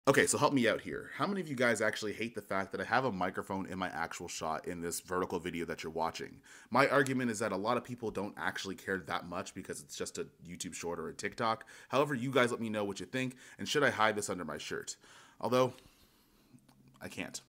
Okay, so help me out here. How many of you guys actually hate the fact that I have a microphone in my actual shot in this vertical video that you're watching? My argument is that a lot of people don't actually care that much because it's just a YouTube short or a TikTok. However, you guys let me know what you think, and should I hide this under my shirt? Although, I can't.